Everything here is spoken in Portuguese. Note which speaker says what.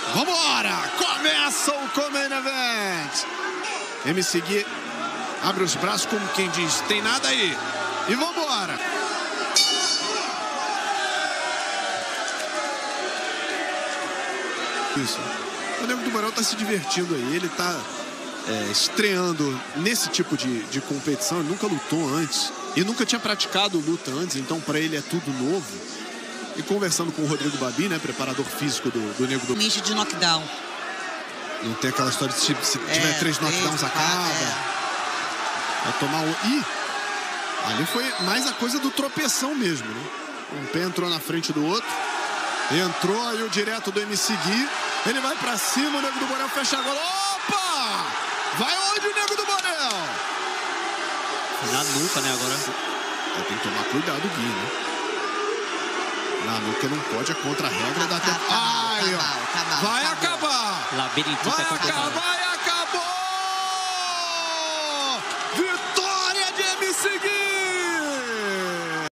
Speaker 1: Vambora! Começa o Comain Event. MC Gui abre os braços como quem diz, tem nada aí. E vambora! Isso. O Nego do Borel tá se divertindo aí. Ele tá estreando nesse tipo de competição. Ele nunca lutou antes. E nunca tinha praticado luta antes. Então pra ele é tudo novo. E conversando com o Rodrigo Babi, né, preparador físico do Nego do...
Speaker 2: Nicho de knockdown.
Speaker 1: Não tem aquela história de tipo, se tiver 3 knockdowns acaba. Vai tomar um... Ih! Ali foi mais a coisa do tropeção mesmo, né? Um pé entrou na frente do outro. Entrou aí o direto do MC Gui. Ele vai pra cima, o Nego do Borel fecha a gola. Opa! Vai onde o Nego do Borel?
Speaker 3: Na nuca, né, agora?
Speaker 1: Tem que tomar cuidado, Gui, né? Na nuca não pode, é contra a regra da tempo. Ai, ó. Vai acabar!
Speaker 3: Labirintita
Speaker 1: Vai acabar!